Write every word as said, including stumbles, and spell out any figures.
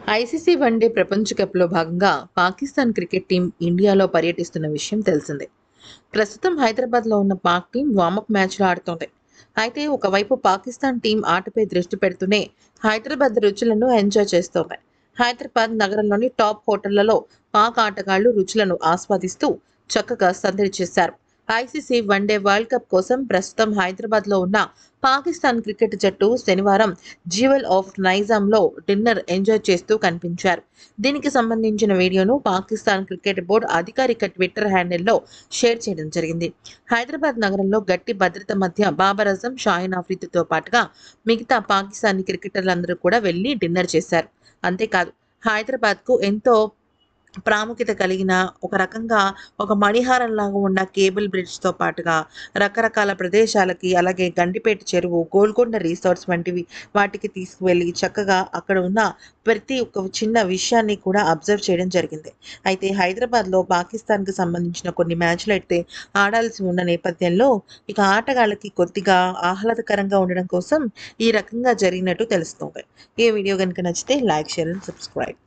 ICC one day ప్రపంచ కప్‌లో భాగంగా పాకిస్తాన్ క్రికెట్ టీం ఇండియాలో పర్యటిస్తున్న విషయం తెలిసిందే. ప్రస్తుతం హైదరాబాద్‌లో ఉన్న పాక్ టీం వార్మప్ మ్యాచ్‌లు ఆడుతోంది. అయితే ఒకవైపు పాకిస్తాన్ టీం ఆటపై దృష్టి పెడుతూనే హైదరాబాద్ రుచులను ఎంజాయ్ చేస్తోంది. హైదరాబాద్ నగరంలోని టాప్ హోటళ్లలో పాక్ ఆటగాళ్లు రుచులను ఆస్వాదిస్తూ చక్కగా సందడి చేశారు. ఐసీసీ వన్డే వరల్డ్ కప్ కోసం ప్రస్తుతం హైదరాబాద్‌లో ఉన్న పాకిస్తాన్ క్రికెట్ జట్టు శనివారం జ్యువెల్ ఆఫ్ నైజాంలో డిన్నర్ ఎంజాయ్ చేస్తూ కనిపించారు. దీనికి సంబంధించిన వీడియోను పాకిస్తాన్ క్రికెట్ బోర్డు అధికారిక ట్విట్టర్ హ్యాండిల్లో షేర్ చేయడం జరిగింది. హైదరాబాద్ నగరంలో గట్టి భద్రత మధ్య బాబర్ అజం, షాహీన్ ఆఫ్రిదితో పాటుగా మిగతా పాకిస్తానీ క్రికెటర్లందరూ కూడా వెళ్లి డిన్నర్ చేశారు. అంతేకాదు, హైదరాబాద్కు ఎంతో ప్రాముఖ్యత కలిగిన ఒక రకంగా ఒక మణిహారంలాగా ఉన్న కేబుల్ బ్రిడ్జ్‌తో పాటుగా రకరకాల ప్రదేశాలకి, అలాగే గండిపేట చెరువు, గోల్కొండ రిసార్ట్స్ వంటివి వాటికి తీసుకువెళ్ళి చక్కగా అక్కడ ఉన్న ప్రతి ఒక్క చిన్న విషయాన్ని కూడా అబ్జర్వ్ చేయడం జరిగింది. అయితే హైదరాబాద్‌లో పాకిస్తాన్‌కి సంబంధించిన కొన్ని మ్యాచ్‌లయితే ఆడాల్సి ఉన్న నేపథ్యంలో ఇక ఆటగాళ్ళకి కొద్దిగా ఆహ్లాదకరంగా ఉండడం కోసం ఈ రకంగా జరిగినట్టు తెలుస్తోంది. ఈ వీడియో గనుక నచ్చితే లైక్, షేర్ అండ్ సబ్స్క్రైబ్.